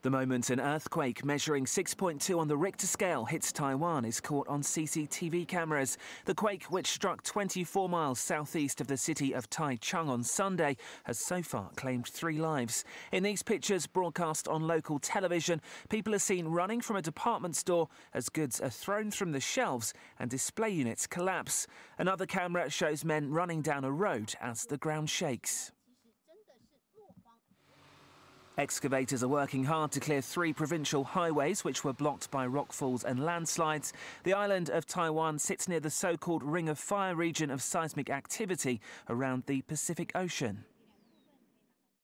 The moment an earthquake measuring 6.2 on the Richter scale hits Taiwan is caught on CCTV cameras. The quake, which struck 24 miles southeast of the city of Taichung on Sunday, has so far claimed 3 lives. In these pictures, broadcast on local television, people are seen running from a department store as goods are thrown from the shelves and display units collapse. Another camera shows men running down a road as the ground shakes. Excavators are working hard to clear 3 provincial highways which were blocked by rockfalls and landslides. The island of Taiwan sits near the so-called Ring of Fire region of seismic activity around the Pacific Ocean.